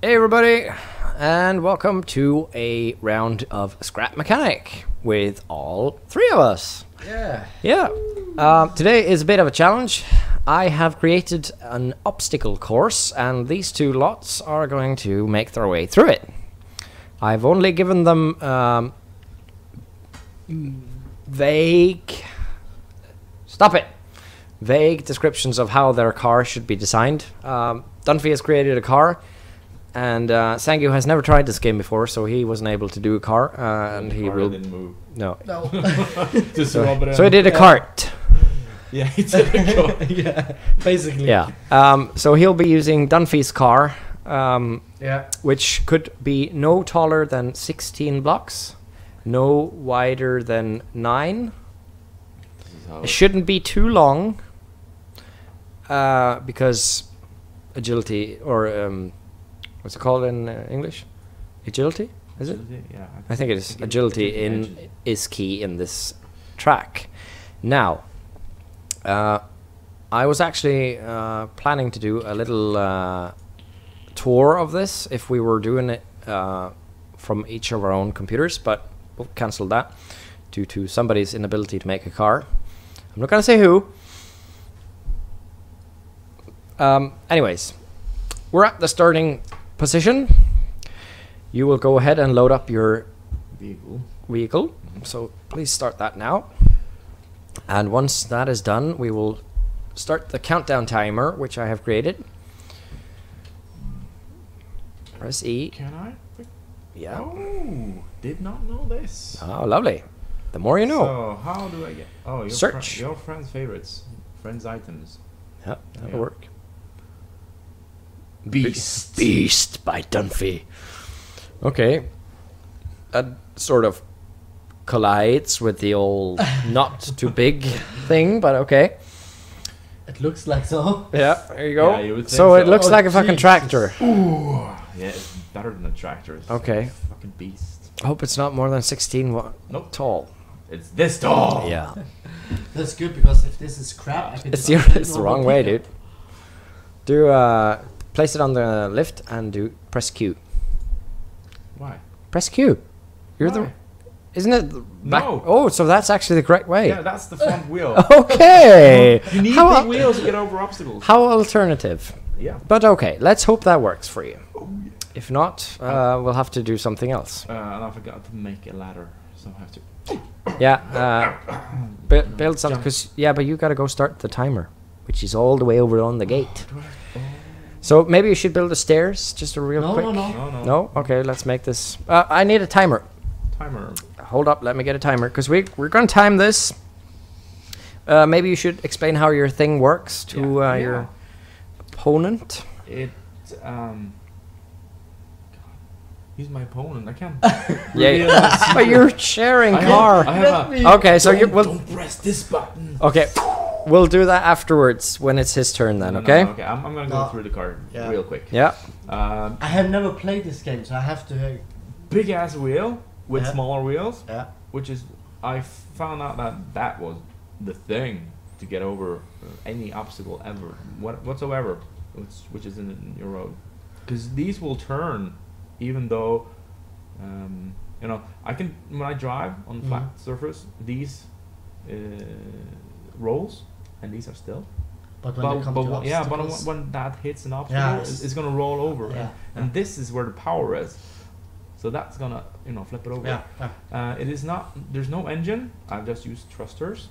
Hey everybody, and welcome to a round of Scrap Mechanic with all three of us. Yeah. Today is a bit of a challenge. I have created an obstacle course, and these two lots are going to make their way through it. I've only given them vague descriptions of how their car should be designed. Dunphy has created a car, and Xangio has never tried this game before, so he wasn't able to do a car, and he will. Didn't move. No. So he did a cart. Yeah, he did a cart. Yeah, basically. Yeah. So he'll be using Dunphy's car, which could be no taller than 16 blocks, no wider than 9. It shouldn't be too long, because agility, or what's it called in English? Agility? Is it? Yeah. I think it is. Agility is key in this track. Now, I was actually planning to do a little tour of this if we were doing it from each of our own computers, but we'll cancel that due to somebody's inability to make a car. I'm not gonna say who. Anyways, we're at the starting position. You will go ahead and load up your vehicle. So please start that now. And once that is done, we will start the countdown timer, which I have created. Press E. Can I? Yeah. Oh, did not know this. Oh, lovely. The more you know. So how do I get? Oh, your Search. Your friends' favorites, friends' items. Yeah, that'll Yeah. work. Beast by Dunphy. Okay. That sort of collides with the old not too big thing, but okay. It looks like so. Yeah, there you go. Yeah, you would think So it so. looks Oh, like a fucking Jesus. tractor. Ooh, yeah, it's better than a tractor. It's Okay. a fucking beast. I hope it's not more than 16 Nope. tall. It's this tall. Yeah. That's good, because if this is crap, I can It's just it's the wrong way, dude. Do place it on the lift and press Q. Why? Press Q. You're Why? Isn't it the back? No. Oh, so that's actually the correct way. Yeah, that's the front wheel. Okay. You need How big wheels to get over obstacles. How alternative. Yeah. But okay, let's hope that works for you. Oh, yeah. If not, we'll have to do something else. And I forgot to make a ladder, so I have to. Yeah, build something, but you gotta go start the timer, which is all the way over on the gate. So maybe you should build the stairs, just a real quick. No. No? Okay, let's make this. I need a timer. Timer. Hold up, let me get a timer, because we're gonna time this. Maybe you should explain how your thing works to your opponent. He's my opponent. I can't. Yeah, but you're sharing car. I have Okay, so don't press this button. Okay, we'll do that afterwards when it's his turn then. No, Okay. okay, I'm gonna go through the card real quick. Yeah. I have never played this game, so I have to. Big ass wheel with Yeah. smaller wheels, Yeah. which is I found out that was the thing to get over any obstacle ever, whatsoever, which is in your road, because these will turn, even though I can, when I drive on flat surface, these rolls and these are still. But when they come to obstacles, when that hits an obstacle, it's gonna roll over, and this is where the power is. So that's gonna flip it over. It is not. There's no engine. I've just used thrusters,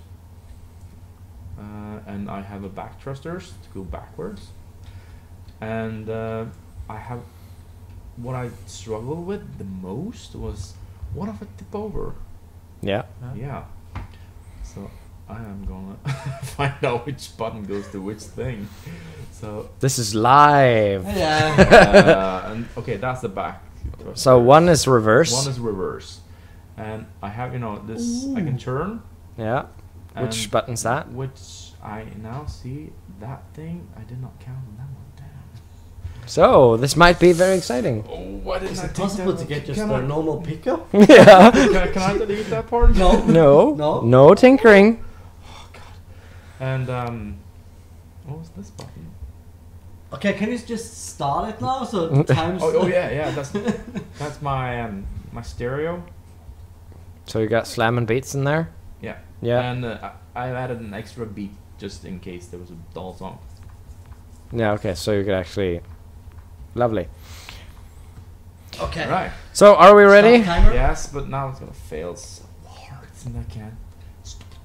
and I have a back thrusters to go backwards, and I have. What I struggled with the most was, what if I tip over? Yeah. Yeah. So I am gonna find out which button goes to which thing. So This is live. and okay, that's the back. So one is reverse. One is reverse, and I have this. I can turn. Yeah. Which and button's that? Which I now see that thing. I did not count on that one. Damn. So this might be very exciting. Oh, why didn't is I it take possible that to get one? just Can a I- normal pickup? Yeah. Can I delete that part? No. No. No. No tinkering. And what was this button? Okay, can you just start it now? So times. Oh yeah. That's my my stereo. So you got slamming beats in there? Yeah. Yeah. And I added an extra beat just in case there was a dull song. Yeah, okay, so you could actually... Lovely. Okay. All right. So, are we ready? Start timer? Yes, but now it's gonna fail so hard. And I can. Stupid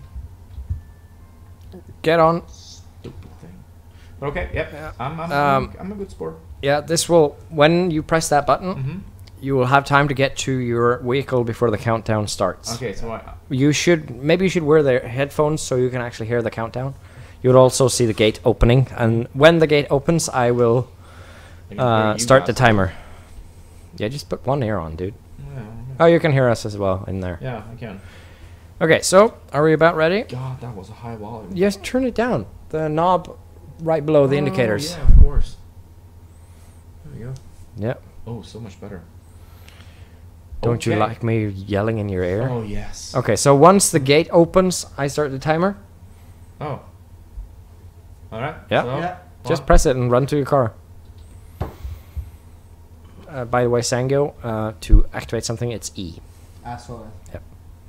thing. Get on. Stupid thing. But okay, yep. Yeah. I'm a good sport. Yeah, this will... When you press that button, Mm-hmm. you will have time to get to your vehicle before the countdown starts. Okay, so Maybe you should wear the headphones so you can actually hear the countdown. You'll also see the gate opening, and when the gate opens, I will start the timer. Yeah, just put one ear on, dude. Yeah, Oh, you can hear us as well in there. yeah, I can. Okay, so are we about ready? God, that was a high volume. Yes, turn it down. The knob right below the indicators. Yeah, of course. There we go. Yep. Oh, so much better. Don't you Okay. like me yelling in your ear? Oh yes. Okay, so once the gate opens, I start the timer. Oh. All right. Yeah. So, Yeah. Just press it and run to your car. By the way, Xangio, to activate something, it's E. Asshole. Yep.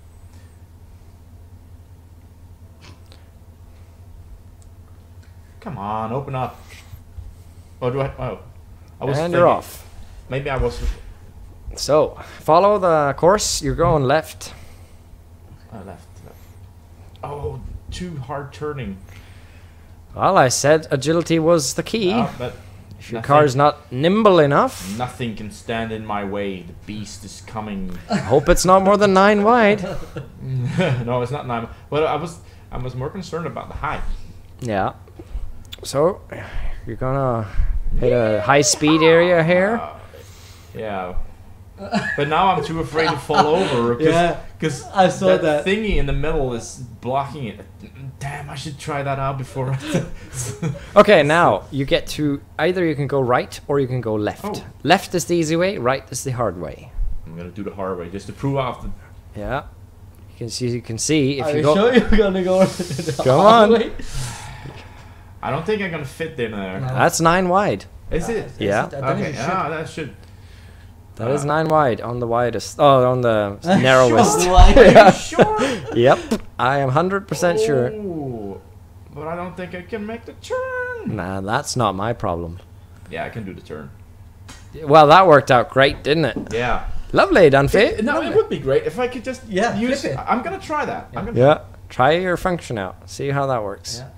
Come on, open up. Oh, do I? Oh, I was. And you're thinking- off. Maybe I was. So, follow the course. You're going left. Left. Oh, too hard turning. Well, I said agility was the key. But If your nothing- car's not nimble enough, Nothing can stand in my way. The beast is coming. hope it's not more than 9 wide. No, it's not 9. Well, I was more concerned about the height. Yeah. So, you're gonna hit a high speed area here. Yeah. But now I'm too afraid to fall over. Yeah, Because I saw that. thingy in the middle is blocking it. Damn, I should try that out before. Okay, now you get to either you can go right or you can go left. Oh. Left is the easy way, right is the hard way. I'm gonna do the hard way just to prove off the. Yeah. You can see if Are you you go. sure you're gonna go the Come hard on. way? I don't think I'm gonna fit in there. No. That's 9 wide. Is it? Yeah. Then Okay. you should. Yeah, that should. That is 9 wide on the widest. Oh, on the narrowest. Sure, why? Are you sure? Yep. I am 100% sure. Oh, but I don't think I can make the turn. Nah, that's not my problem. Yeah, I can do the turn. Well, that worked out great, didn't it? Yeah. Lovely, Dunphy. No, it would be great if I could just Yeah, use. flip it. I'm gonna try that. I'm gonna. Yeah. Try your function out. See how that works. Yeah.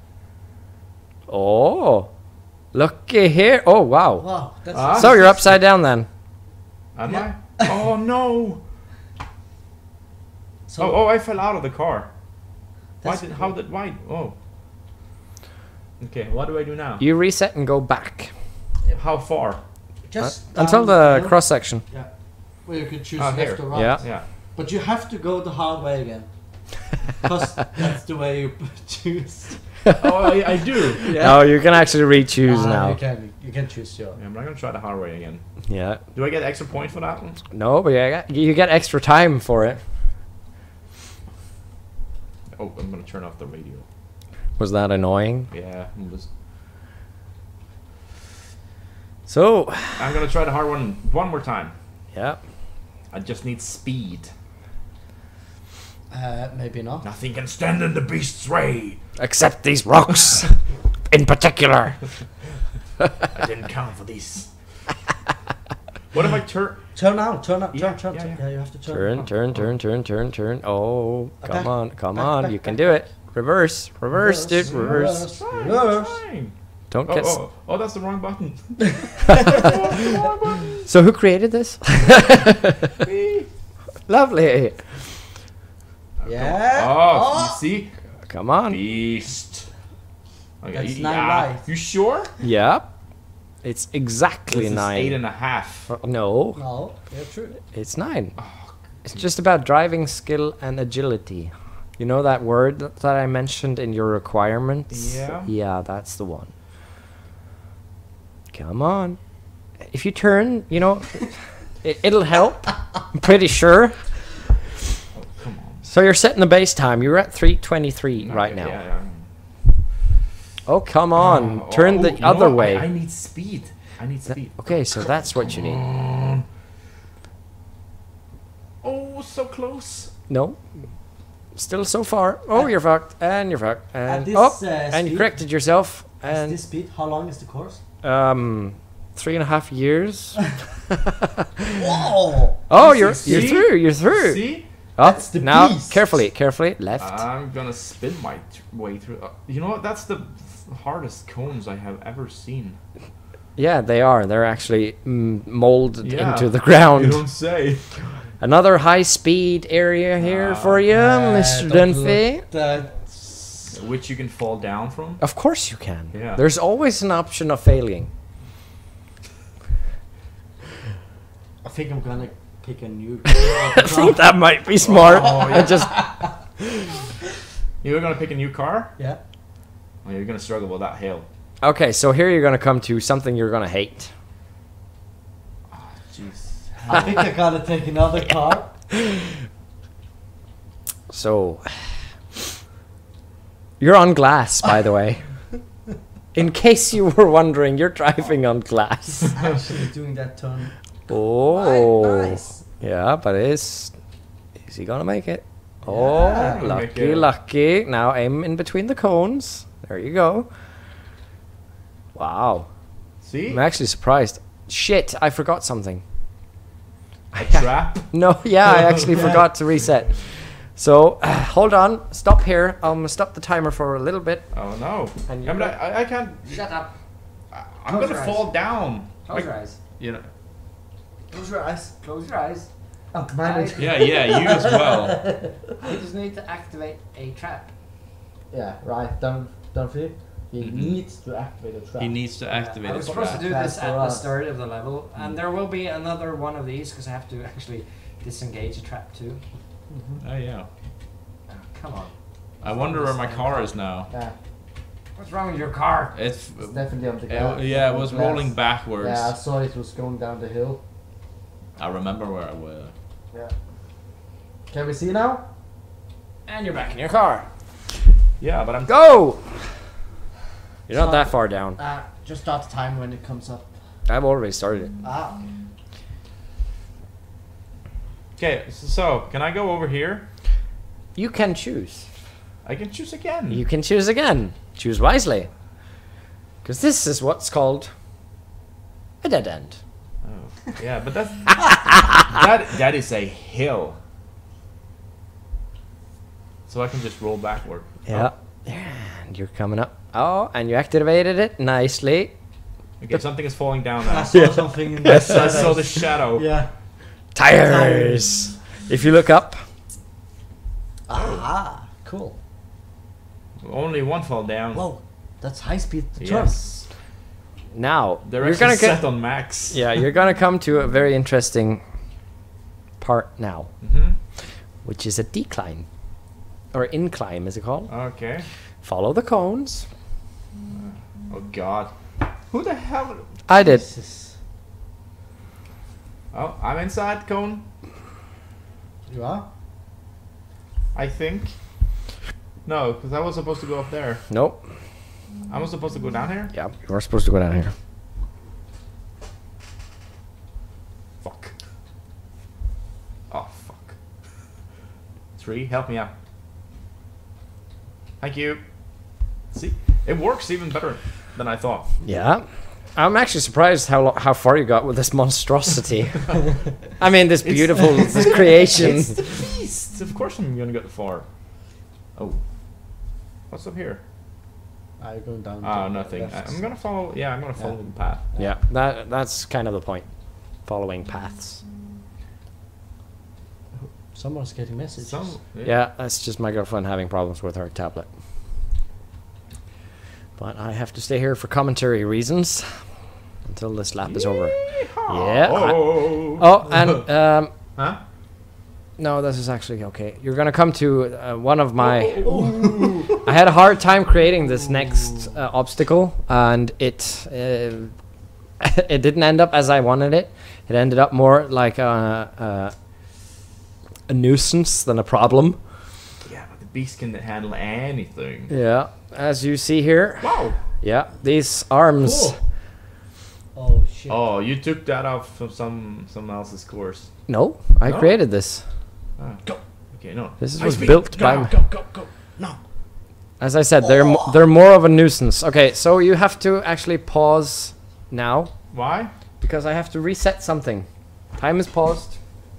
Oh. Looky here. Oh, wow. Wow, that's Ah. So you're upside down then. Am Yeah. I? Oh no! so. Oh, I fell out of the car. That's Why? Oh. Okay, what do I do now? You reset and go back. How far? Just Until down the cross section. Yeah. Well, you can choose Oh, left here. or right. Yeah. Yeah. But you have to go the hard way again. Because that's the way you choose. Oh, I do. No, you can actually re-choose Ah, now. You can choose your. Yeah, I'm not gonna try the hard way again. Yeah. Do I get extra point for that one? No, but you get extra time for it. Oh, I'm gonna turn off the radio. Was that annoying? Yeah, So, I'm gonna try the hard one more time. yeah. I just need speed. Maybe not. Nothing can stand in the beast's way. Except these rocks, in particular. I didn't count for these. What if I turn? Turn out, turn. Yeah, Yeah, yeah. you have to turn. Turn. Oh, Back, come back, on. back, You can back, do back. it. Reverse, dude, reverse. Fine, Reverse. fine. Don't get. Oh, that's the wrong button. So who created this? Me. Lovely. Yeah. Oh, you see? Come on. Beast. Okay, That's 9 right. You sure? Yep. It's exactly This is 9. 8.5. No, No, yeah, true. it's 9. It's just about driving skill and agility. You know that word that I mentioned in your requirements? Yeah. Yeah, that's the one. Come on. If you turn, it'll help. I'm pretty sure. Oh, come on. So you're setting the base time. You're at 3:23 right Okay, now. yeah. Oh, come on. Turn the you know other what? way. I need speed. I need speed. Okay, so that's what you need. Oh, so close. No. Still so far. Oh, you're fucked. And you're fucked. And, this, and you speed- corrected yourself. At And this speed, how long is the course? 3.5 years. Whoa! Oh, See? you're through. You're through. See? Oh, That's the now beast. carefully left. I'm gonna spin my way through. You know what? That's the hardest cones I have ever seen. Yeah, they are. They're actually molded Yeah. into the ground. You don't say. Another high-speed area here for you, Mr. Dunphy. Which you can fall down from. Of course you can. Yeah. There's always an option of failing. I think I'm gonna pick a new. I think that might be smart. I just You're gonna pick a new car? Yeah. Oh, you're gonna struggle with that hill. Okay, so here you're gonna come to something you're gonna hate. Jeez. I think I gotta take another car. So you're on glass, by the way. In case you were wondering, you're driving on glass. Actually doing that turn. Oh, Nice. yeah, but is he gonna make it? Yeah, Oh, gonna make lucky, it. lucky. Now aim in between the cones. There you go. Wow, See? I'm actually surprised. Shit, I forgot something. A trap. No, yeah, I actually forgot to reset. So, hold on, stop here. I'm gonna stop the timer for a little bit. Oh no. And Yeah, you but I can't. Shut up. I'm Close gonna your fall down. Close your eyes. You know. Close your eyes. Close your eyes. Oh, mine is- Yeah, you as well. You just need to activate a trap. Yeah, right. Don't feel. He Mhm. needs to activate a trap. He needs to activate I a was supposed to trap. do this That's at for the us. start of the level, and there will be another one of these because I have to actually disengage a trap too. Oh yeah. Oh, come on. I wonder where my car is now. Yeah, What's wrong with your car? It's it's definitely on the glass. yeah, it was glass. rolling backwards. Yeah, I saw it was going down the hill. I remember where I was. Yeah. Can we see now? And you're back in your car. Yeah, but I'm. Go! You're not that far down. Just start the time when it comes up. I've already started it. Ah. Okay, so can I go over here? You can choose. I can choose again. You can choose again. Choose wisely. Because this is what's called a dead end. Oh, yeah, but that's that is a hill. So I can just roll backward. Yeah. And you're coming up. Oh, and you activated it nicely. Okay, something is falling down I now. saw something in I the saw the shadow. Yeah. Tires. If you look up. Ah, cool. Only one fell down. Whoa, that's high speed turn. Yes. Now, They're you're actually gonna set get. on max. Yeah, you're gonna come to a very interesting part now, Mm-hmm. which is a decline. Or incline, is it called? Okay. Follow the cones. Oh God. Who the hell? I did. Jesus. Oh, I'm inside cone. You are? I think. No, because I was supposed to go up there. Nope. I was supposed to go down here. Yeah, you were supposed to go down here. Fuck. Oh fuck. 3, help me out. Thank you. See, it works even better than I thought. Yeah. I'm actually surprised how far you got with this monstrosity. I mean, this beautiful this creation. It's the beast. Of course I'm gonna get far. Oh, what's up here? Are you going down? Oh, to the nothing. left? I'm gonna follow. Yeah, I'm gonna follow the path. Yeah, that's kind of the point. Following paths. Someone's getting messages. Yeah, that's just my girlfriend having problems with her tablet. But I have to stay here for commentary reasons until this lap is over. Yeah. Oh, and Huh? no, this is actually okay. You're gonna come to one of my. I had a hard time creating this next obstacle, and it it didn't end up as I wanted it. It ended up more like a nuisance than a problem. Yeah, but the beast can handle anything. Yeah, as you see here. Wow. Yeah, these arms. Cool. Oh shit. Oh, you took that off from someone else's course. No, I No? created this. Ah. Go. Okay, no. This High was speed. built Go, by. go. No. As I said, they're more of a nuisance. Okay, so you have to actually pause now Why? because I have to reset something. Time is paused.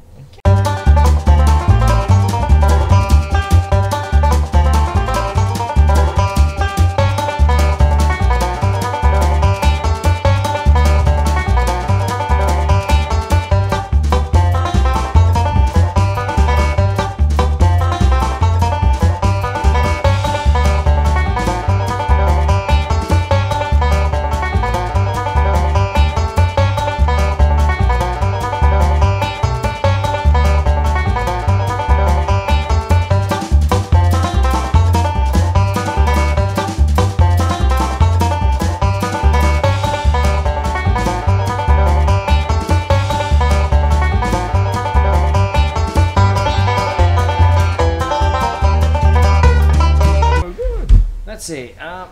Let's see.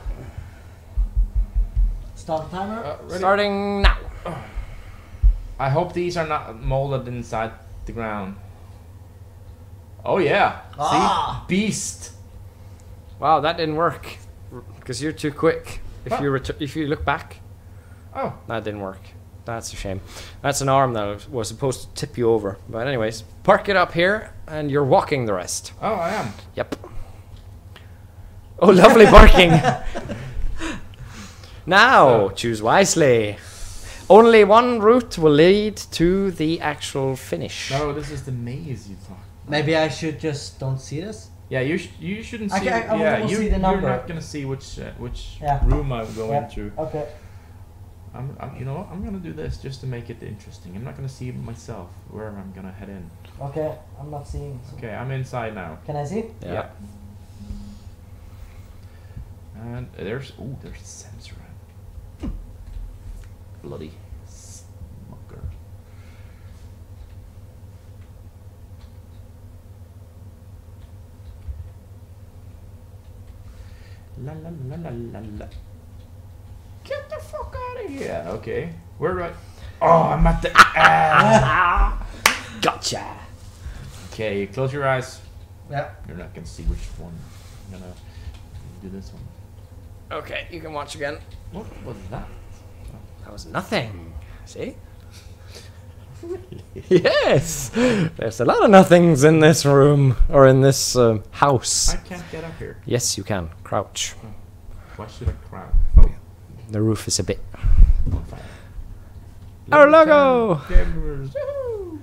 Start the timer. Starting now. I hope these are not molded inside the ground. Oh yeah. Ah. See? Beast. Wow, that didn't work because you're too quick. If What? if you look back, Oh. that didn't work. That's a shame. That's an arm that was supposed to tip you over. But anyways, park it up here, and you're walking the rest. Oh, I am. Yep. Oh, lovely barking. Now, choose wisely. Only one route will lead to the actual finish. No, this is the maze you thought. Maybe I should just don't see this. Yeah, you shouldn't I see. can- I yeah, won't you, see the number. You're not gonna see which Yeah. room I'm going through. Okay. You know what? I'm gonna do this just to make it interesting. I'm not gonna see myself where I'm gonna head in. Okay. I'm not seeing. Okay, I'm inside now. Can I see? Yeah. And there's a sensor. Bloody smoker. La la la la la la. Get the fuck out of here. Okay. Where do I? Oh, I'm at the. Gotcha. Okay, close your eyes. Yeah. You're not gonna see which one. I'm gonna do this one. Okay, you can watch again. What was that? That was nothing. See? Yes! There's a lot of nothings in this room, or in this house. I can't get up here. Yes, you can. Crouch. Why should I crouch? Oh, The roof is a bit... on fire. Our logo! Gamers. Woohoo!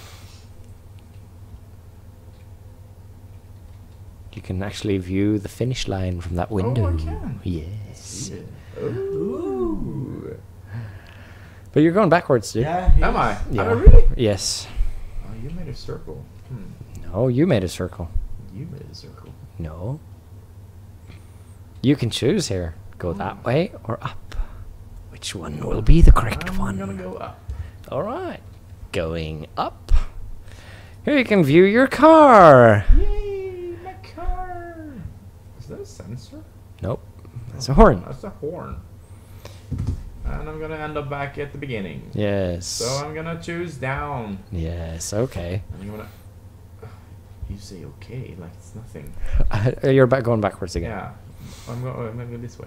You can actually view the finish line from that window. I can. Yes. Yeah. Ooh. But you're going backwards, dude. Yeah. Am I? Yeah. Am I really? Yes. Oh, you made a circle. No, you made a circle. You made a circle. No. You can choose here. Go that way or up. Which one will be the correct I'm one? gonna go up. Alright. Going up. Here you can view your car. Yay, my car! Is that a sensor? Nope. That's a horn. That's a horn. And I'm gonna end up back at the beginning. Yes. So I'm gonna choose down. Yes, okay. And I'm gonna. You say okay, like it's nothing. You're back going backwards again. Yeah. I'm gonna go this way.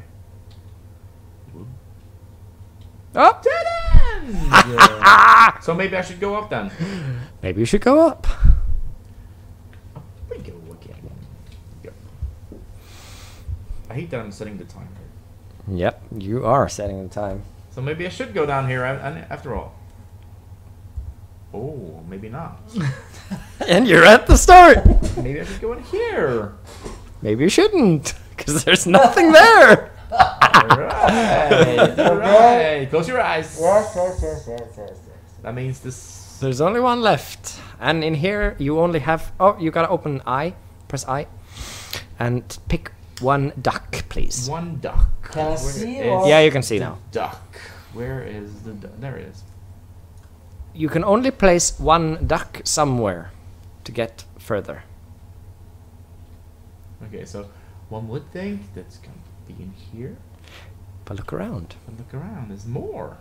Up! Yeah. So maybe I should go up then. Maybe you should go up. Up we go again. Go. I hate that I'm setting the timer. Yep, you are setting the time. So maybe I should go down here and after all. Oh, maybe not. And you're at the start. Maybe I should go in here. Maybe you shouldn't, because there's nothing there. Alright, alright. Close your eyes. Yes. That means this. There's only one left. And in here, you only have... Oh, you gotta open I. Press I. And pick one duck, please. One duck. Can I Where see is or- Yeah, you can see the now. Duck. Where is the duck? There it is. You can only place one duck somewhere to get further. Okay, so one would think that's going to be in here. But look around. But look around, there's more.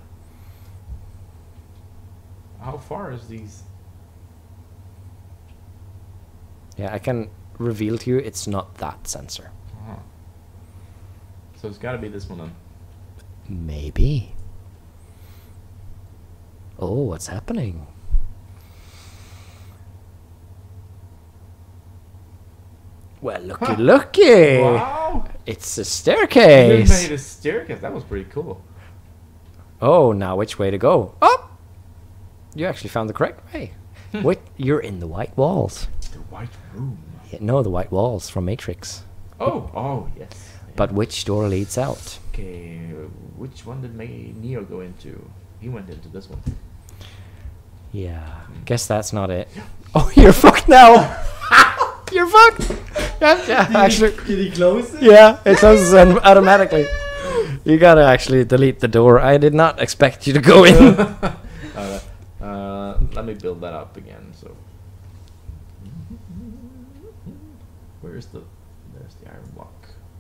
How far is these? Yeah, I can reveal to you it's not that sensor. Uh-huh. So it's got to be this one then. Maybe. Oh, what's happening? Well, looky, looky! Wow! It's a You staircase! made a staircase. That was pretty cool. Oh, now which way to go? Oh! You actually found the correct way. Wait, you're in the white walls. The white room. Yeah, no, the white walls from Matrix. Oh, yes. Yeah. But which door leads out? Okay, which one did Neo go into? He went into this one. Yeah, guess that's not it. Oh, you're fucked now! You're fucked! Yeah, actually. Did he close it? Yeah, it closes automatically. You gotta actually delete the door. I did not expect you to go in. Let me build that up again. So, there's the iron block.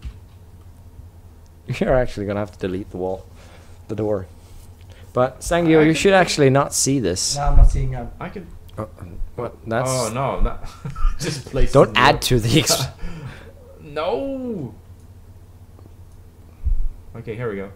You're actually gonna have to delete the door. But Xangio, you should actually not see this. No, I'm not seeing him. I can. What? That's. Oh no! Not just place. Don't add to the. No. Okay, here we go.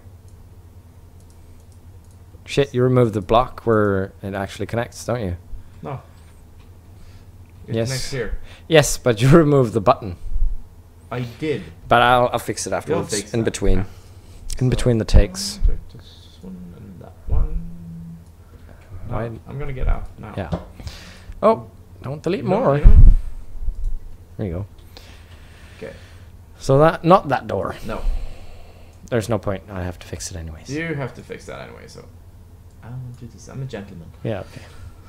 Shit! You remove the block where it actually connects, don't you? No. It Yes. connects here. Yes, but you remove the button. I did. But I'll fix it afterwards. fix In that, between. yeah. In between the takes. Take this one and that one. No, Why- I'm gonna get out now. Yeah. Oh, don't delete You know- more. you know? There you go. Okay. So not that door. No. There's no point. I have to fix it anyways. You have to fix that anyway. So I'll do this. I'm a gentleman. Yeah. Okay.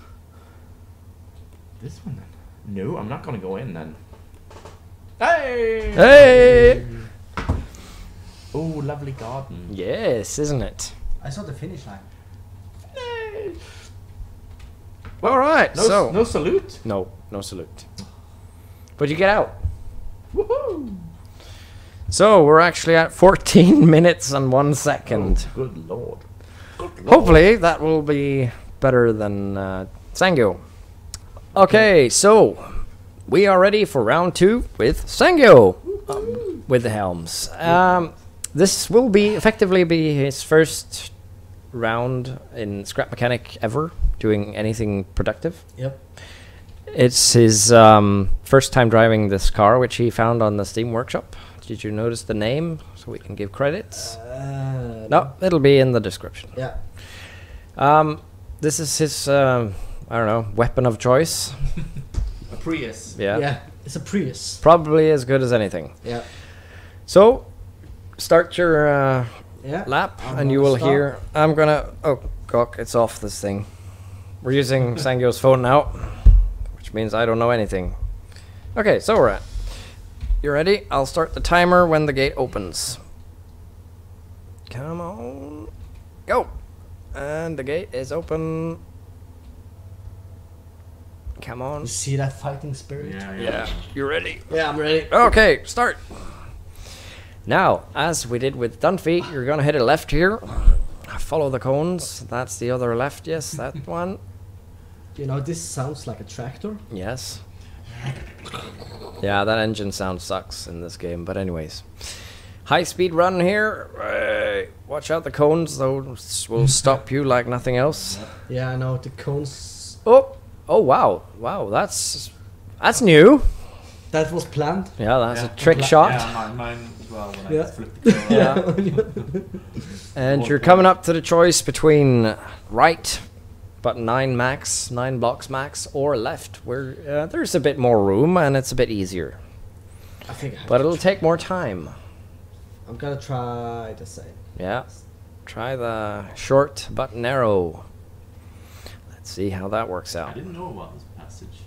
This one then. No, I'm not gonna go in then. Hey! Hey! Oh, lovely garden. Yes, isn't it? I saw the finish line. Hey! All right. No, so no salute. no salute. But you get out. Woohoo! So we're actually at 14 minutes and 1 second. Oh, good lord. Good lord. Hopefully that will be better than Xangio. Okay, so we are ready for round 2 with Xangio with the helms. This will effectively be his first round in Scrap Mechanic ever doing anything productive. Yep. It's his first time driving this car, which he found on the Steam Workshop. Did you notice the name so we can give credits? No, it'll be in the description. Yeah. This is his, I don't know, weapon of choice. A Prius. Yeah. Yeah. It's a Prius. Probably as good as anything. Yeah. So, start your Yeah. lap I'm and you gonna will start. hear... I'm gonna... Oh, cock, it's off this thing. We're using Xangio's phone now, which means I don't know anything. Okay, so we're at... You ready? I'll start the timer when the gate opens. Come on. Go! And the gate is open. Come on. You see that fighting spirit? Yeah. You ready? Yeah, I'm ready. Okay, start. Now, as we did with Dunphy, you're gonna hit a left here. Follow the cones. That's the other left. Yes, that one. You know, this sounds like a tractor. Yes. Yeah, that engine sound sucks in this game, but anyways. High speed run here. Watch out the cones, those will stop you like nothing else. Yeah, I know, the cones. Oh, wow. Wow, that's new. That was planned. Yeah, that's a trick shot. Yeah, mine as well when Yeah. I flipped the car. Yeah. And you're coming up to the choice between right, but 9 blocks max, or left, where there's a bit more room and it's a bit easier. I think I have But to it'll take more time. I'm gonna try the same. Yeah. Try the short but narrow. Let's see how that works I out. didn't know about this passage.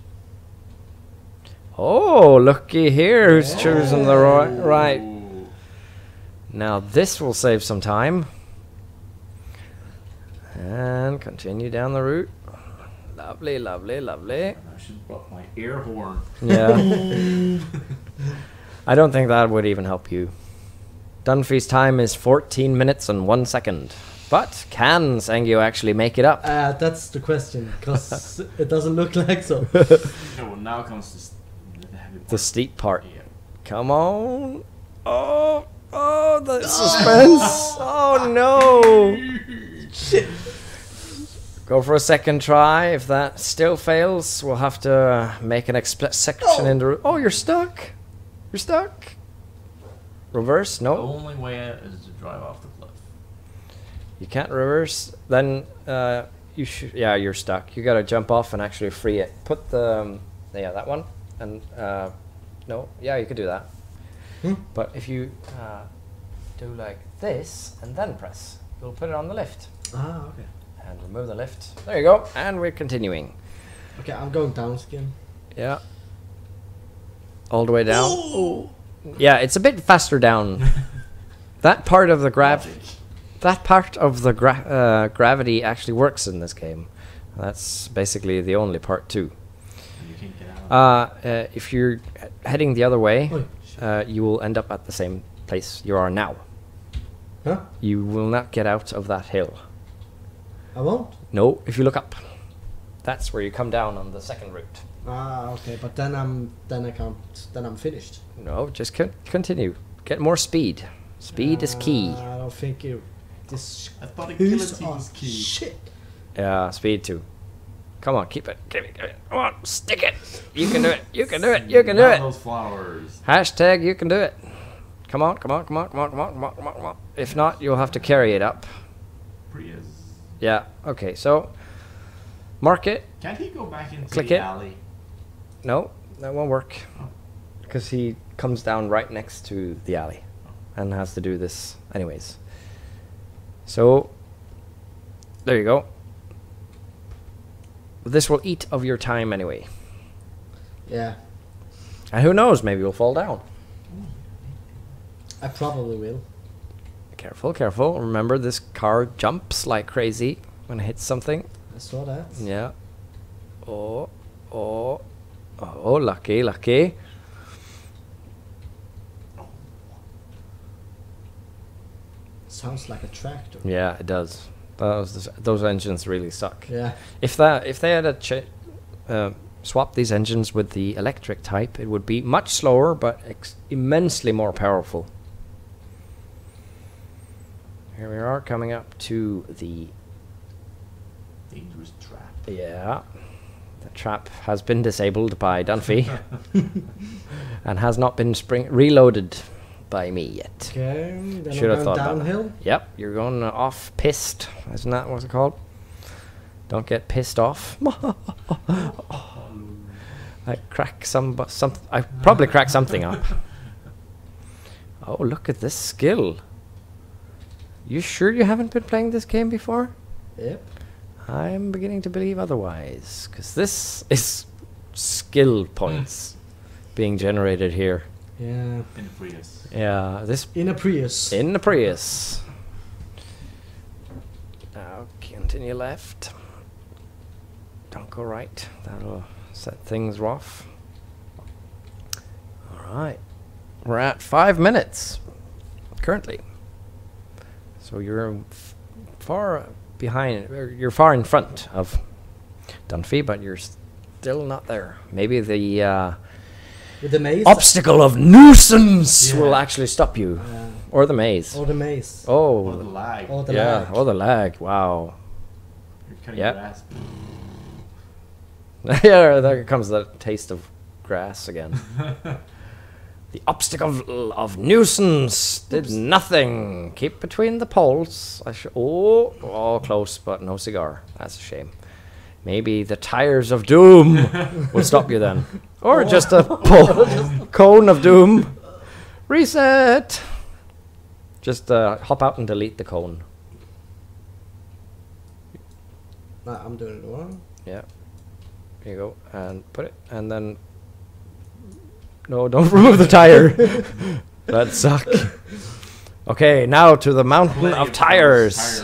Oh, looky here who's chosen the right. Ooh. Now this will save some time. And continue down the route. Lovely, lovely, lovely. I should have brought my air horn. Yeah. I don't think that would even help you. Dunphy's time is 14 minutes and 1 second. But can Xangio actually make it up? That's the question, because it doesn't look like so. No, now comes the heavy part. The steep part. Yeah. Come on. Oh, the suspense. Oh, no. Shit. Go for a second try. If that still fails, we'll have to make an split section in the... Oh, you're stuck. You're stuck. Reverse? The No. only way is to drive off the cliff. You can't reverse. Then you should... Yeah, you're stuck. You gotta jump off and actually free it. Put the... yeah, that one. And... no. Yeah, you could do that. But if you do like this and then press, you'll put it on the lift. Ah, okay. And remove the lift. There you go. And we're continuing. Okay, I'm going down again. Yeah. All the way down. Ooh. Yeah, it's a bit faster down. That part of the gravity actually works in this game. That's basically the only part too. You can't get out. If you're heading the other way, Oi. you will end up at the same place you are now. Huh? You will not get out of that hill. I won't? No, if you look up. That's where you come down on the second route. Ah, okay, but then I can't. Then I'm finished. No, just continue. Get more speed. Speed is key. I don't think you. This. I thought Who's agility was key. Shit. Yeah, speed too. Come on, keep it. Give it. Come on, stick it. You can do it. You can do it. You can do Not it. those flowers. Hashtag you can do it. Come on, come on, come on, come on, come on, come on, come on, come on. If not, you'll have to carry it up. Prius. Yeah, okay, so mark it. Can't he go back into Click the it. alley? No, that won't work. Because he comes down right next to the alley and has to do this anyways. So, there you go. This will eat of your time anyway. Yeah, And who knows, maybe you'll fall down. I probably will. Careful, careful. Remember, this car jumps like crazy when it hits something. I saw that. Yeah. Oh, oh, oh, lucky, lucky. Sounds like a tractor. Yeah, it does. Those engines really suck. Yeah. If they had swapped these engines with the electric type, it would be much slower but immensely more powerful. Here we are, coming up to the Dangerous trap. yeah. The trap has been disabled by Dunphy and has not been reloaded by me yet. Okay. Then Should I'm have going thought about that. downhill. Yep, you're going off pissed. Isn't that what's it called? Don't get pissed off. I crack I probably crack something up. Oh, look at this skill. You sure you haven't been playing this game before? Yep. I'm beginning to believe otherwise, because this is skill points being generated here. Yeah. In the Prius. Yeah, this In a Prius. in the Prius. Now continue left. Don't go right. That'll set things off. All right, we're at 5 minutes currently. So you're far behind. Or you're far in front of Dunphy, but you're still not there. Maybe the With the maze. obstacle of nuisance Yeah. will actually stop you, or the maze. Or the maze. Or the Oh, lag. Or the yeah, lag. or the lag. Wow. You're cutting Yep. grass. Yeah, there comes the taste of grass again. The obstacle of nuisance did nothing. Keep between the poles. Oh, close, but no cigar. That's a shame. Maybe the tires of doom will stop you then. Or just a cone of doom. Reset. Just hop out and delete the cone. Nah, I'm doing it wrong. Yeah. Here you go. And put it. And then... No, don't remove the tire. That'd suck. Okay, now to the mountain of tires.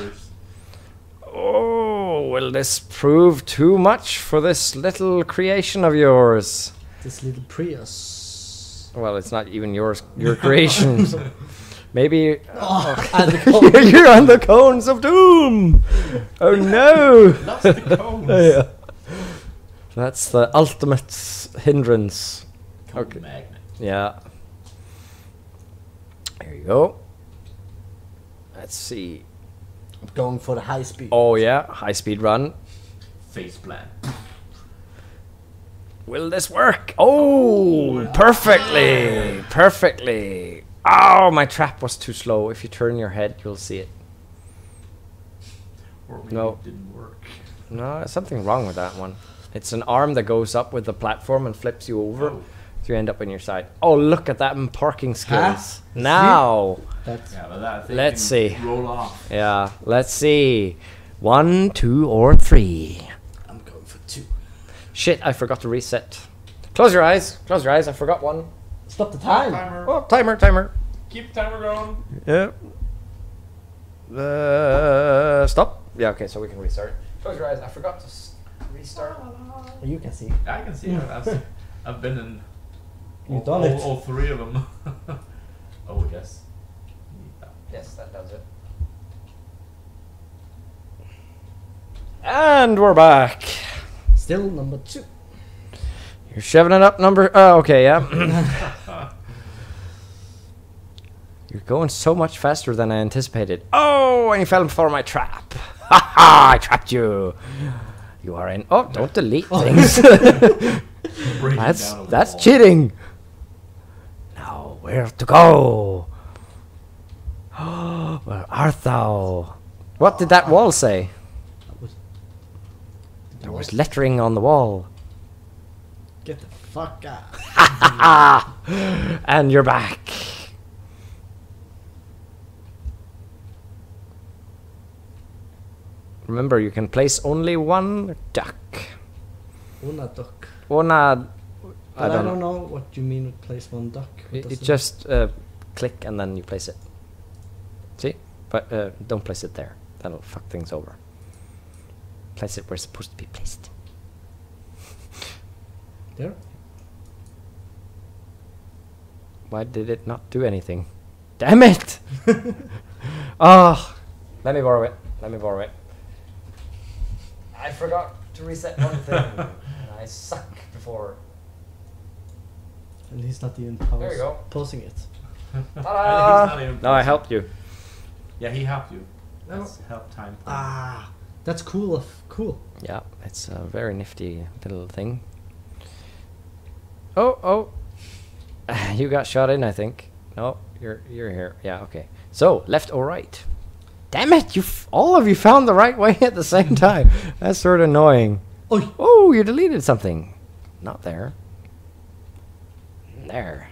Oh, will this prove too much for this little creation of yours? This little Prius. Well, it's not even yours. Your creation. Maybe And the cones. you're on the cones of doom. Oh no! Lots of cones. Yeah. That's the ultimate hindrance. Cone Okay. magnet. Yeah. There you go. Let's see. I'm going for the high speed. Oh yeah, high speed run. Face plant. Will this work? Oh, perfectly, perfectly. Oh, my trap was too slow. If you turn your head, you'll see it. Or maybe No. it didn't work. No, there's something wrong with that one. It's an arm that goes up with the platform and flips you over, Oh. so you end up on your side. Oh, look at that parking skills. Huh? Now, That's Yeah, but that thing Let's can see. roll off. yeah, let's see. 1, 2, or 3. I'm going for 2. Shit, I forgot to reset. Close your eyes. Close your eyes. I forgot one. Stop the time. Timer. Oh, timer. Keep timer going. Yeah. Stop. Yeah, okay, so we can restart. Close your eyes. I forgot to restart. You can see. I can see it. I've been in You've done it. all 3 of them. Oh, yes. Yes, that does it. And we're back. Still number 2. You're shoving it up number... Oh, okay, yeah. You're going so much faster than I anticipated. Oh, and you fell for my trap. Ha ha, I trapped you. You are in... Oh, don't delete things. Breaking That's down a that's wall. cheating. Now where to go? Where art thou? What did that wall say? There was lettering on the wall. Get the fuck out. And you're back. Remember, you can place only one duck. Una duck. Una... But I don't know what you mean with place one duck. What does It just click and then you place it. See? But don't place it there. That'll fuck things over. Place it where it's supposed to be placed. There? Why did it not do anything? Damn it! Oh, let me borrow it. Let me borrow it. I forgot to reset one thing. And I suck before. And he's not even There you go. pausing it. Ta-da! not even No, I helped you. Yeah, he helped you. No. That's help time. Ah, that's cool. Cool. Yeah, it's a very nifty little thing. Oh. You got shot in, I think. No, you're here. Yeah, okay. So, left or right? Damn it! All of you found the right way at the same time. That's sort of annoying. Oi. Oh, you deleted something. Not there. There.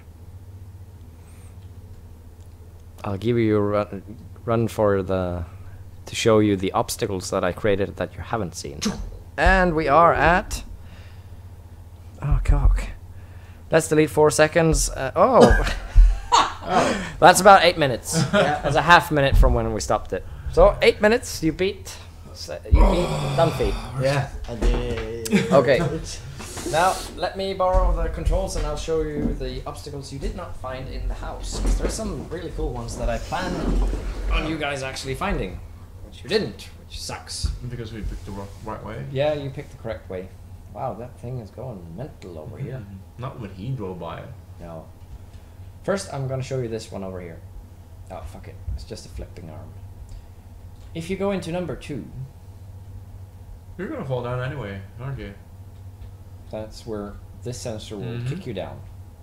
I'll give you a run for to show you the obstacles that I created that you haven't seen. And we are at... Oh, cock. Let's delete 4 seconds. Oh. That's about 8 minutes. That's a half minute from when we stopped it. So 8 minutes, you beat Dunphy. Yeah, I did. Okay. Now let me borrow the controls and I'll show you the obstacles you did not find in the house. 'Cause there's some really cool ones that I planned on you guys actually finding, which you didn't, which sucks. Because we picked the right way. Yeah, you picked the correct way. Wow, that thing is going mental over here. Not when he drove by it. No. First, I'm going to show you this one over here. Oh, fuck it. It's just a flipping arm. If you go into number 2, You're gonna fall down anyway, aren't you? that's where this sensor will Mhm. kick you down.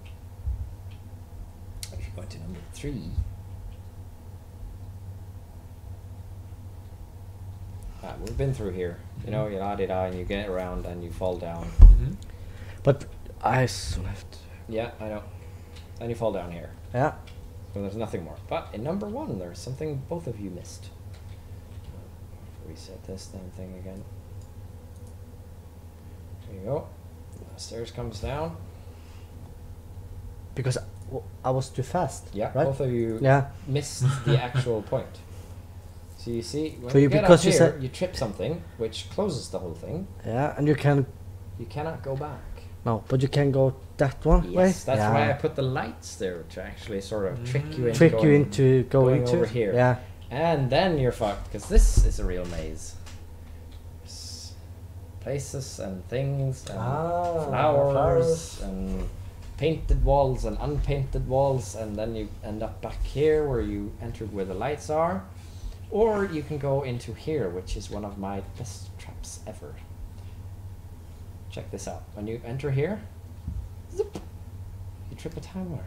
If you go into number 3, we've been through here. You know, you la-di-da, and you get around and you fall down. Mm-hmm. But I left. Yeah, I know. And you fall down here. Yeah. So there's nothing more. But in number 1, there's something both of you missed. Reset this damn thing again. There you go. The stairs comes down. Because I was too fast. Yeah, Right? both of you Yeah. missed the actual point. So you see, when So you you- get because up you here, said- you trip something, which closes the whole thing. Yeah, and you can. You cannot go back. No, but you can go that one way. Yes, that's why I put the lights there to actually sort of trick you into going over here. Yeah. And then you're fucked because this is a real maze. There's places and things and flowers and painted walls and unpainted walls, and then you end up back here where you entered where the lights are, or you can go into here, which is one of my best traps ever. Check this out. When you enter here, zip, you trip a timer.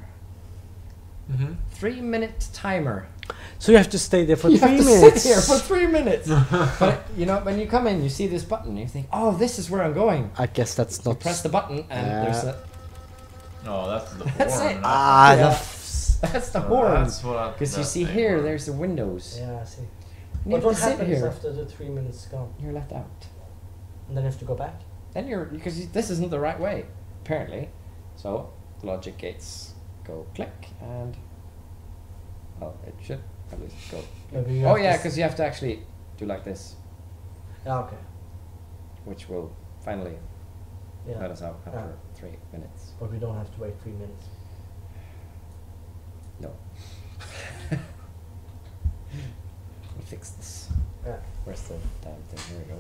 3-minute timer. So you have to stay there for You 3 have to minutes. sit here for 3 minutes. But you know, when you come in, you see this button. You think, "Oh, this is where I'm going." I guess that's You not. press the button, and there's a. No, that's the That's horn. it. Ah, That's the horn. Because You see here, there's the windows. Yeah, I see. You But have what to sit happens here. after the 3 minutes gone? You're left out. And then you have to go back? Then you're because this isn't the right way, apparently. So the logic gates go click and. Oh, it should at least go. Maybe you Oh have yeah, to because you have to actually do like this, Yeah, okay. which will finally Yeah. let us out after 3 minutes. But we don't have to wait 3 minutes. No. We'll fix this. Yeah. Where's the damn thing? Here we go.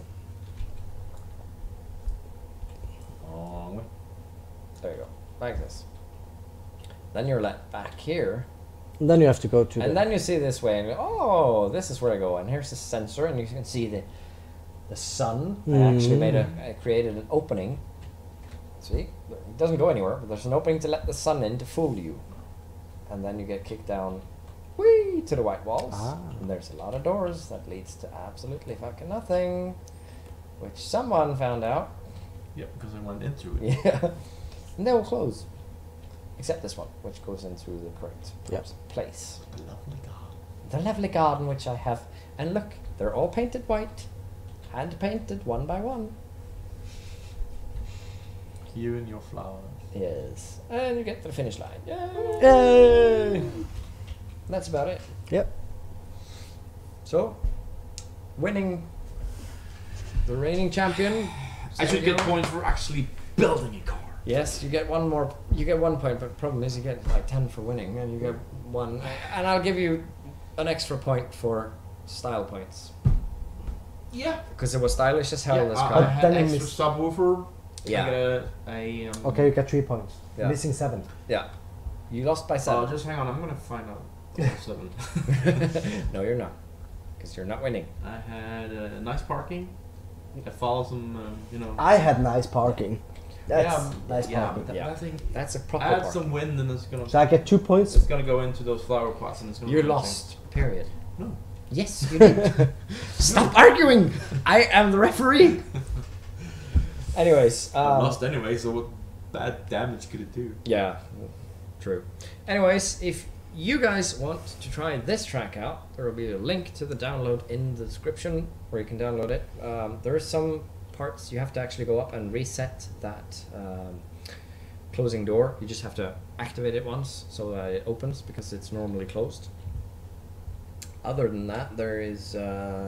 Long way. There you go. Like this. Then you're let back here. And then you have to go to And then you see this way and you go, oh, this is where I go. And here's the sensor, and you can see the sun. I actually created an opening. See? It doesn't go anywhere, but there's an opening to let the sun in to fool you. And then you get kicked down whee, to the white walls. And there's a lot of doors that leads to absolutely fucking nothing. Which someone found out. Yep, because I went into it. Yeah. And they will close. Except this one, which goes into the correct place. The lovely garden. The lovely garden which I have. And look, they're all painted white. Hand painted one by one. You and your flowers. Yes. And you get to the finish line. Yay! Yay! That's about it. Yep. So, winning the reigning champion. I should get points for actually building a car. Yes, you get one more. You get 1 point, but the problem is you get like 10 for winning, and you get 1. And I'll give you an extra point for style points. Yeah. Because it was stylish as hell, this I car. had then extra you miss- subwoofer. Yeah. I got a Okay, you got 3 points. Yeah. Missing 7. Yeah. You lost by 7. just hang on, I'm gonna find out. 7. No, you're not. Because you're not winning. I had nice parking. I followed some, I had nice parking. That's nice yeah, parking. but Yeah. I think That's a proper I had part. some wind, and it's gonna. So I get 2 points. It's gonna go into those flower pots, and it's gonna. You're be lost, period. No. Yes, you did. Stop arguing! I am the referee! Anyways. I lost anyway, so what bad damage could it do? Yeah, true. Anyways, if you guys want to try this track out, there will be a link to the download in the description where you can download it. There are some parts you have to actually go up and reset that closing door. You just have to activate it once so that it opens because it's normally closed. Other than that, there is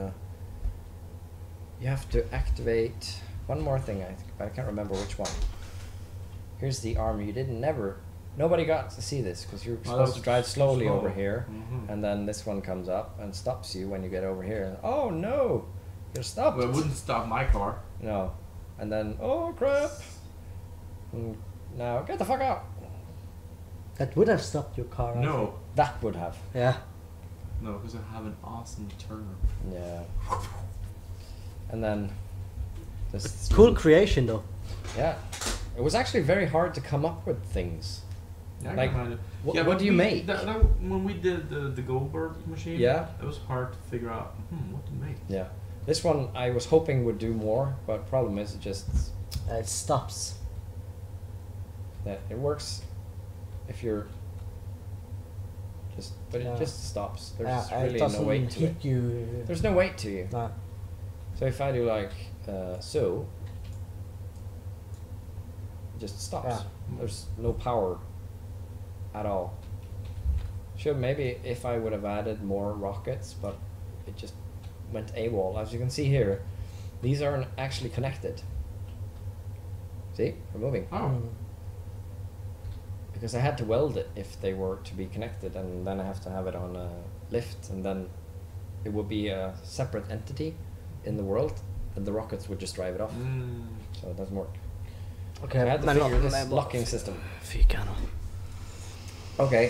you have to activate one more thing, I think, but I can't remember which one. Here's the armor. Nobody got to see this because you're supposed to drive slowly over here, and then this one comes up and stops you when you get over here. Oh no, you're stopped. Well, it wouldn't stop my car. No, and then oh crap. And now get the fuck out. That would have stopped your car. I think. No, That would have. Yeah. no, because I have an awesome turn. Yeah. And then this Cool creation though. Yeah, it was actually very hard to come up with things. Yeah, I Like, can find it. what but do you make? When we did the Goldberg machine, Yeah. it was hard to figure out what to make. Yeah, this one I was hoping would do more, but problem is it just It stops. that it works if you're but Yeah. it just stops. There's It really doesn't no weight to hit it. you. There's no weight to you. Nah. So if I do like so, it just stops. Yeah. There's no power at all. Sure, maybe if I would have added more rockets, but it just went AWOL. As you can see here, these aren't actually connected. See, we're moving. Oh. Because I had to weld it if they were to be connected, and then I have to have it on a lift, and then it would be a separate entity in the world, and the rockets would just drive it off. So it doesn't work. Okay, I had to figure this locking system. Okay,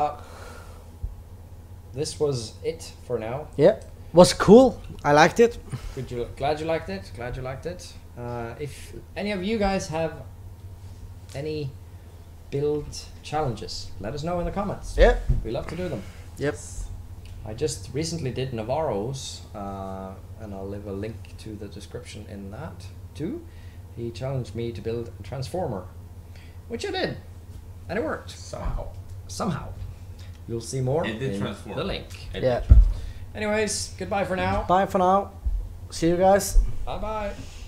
this was it for now. Yeah, was cool. I liked it. Glad you liked it. Glad you liked it. If any of you guys have any build challenges, let us know in the comments. Yeah. We love to do them. Yep. I just recently did Navarro's, and I'll leave a link to the description in that too. He challenged me to build a transformer, which I did, and it worked. Somehow. You'll see more It did in transform. the link. Yeah. Anyways, goodbye for now. Bye for now. See you guys. Bye bye.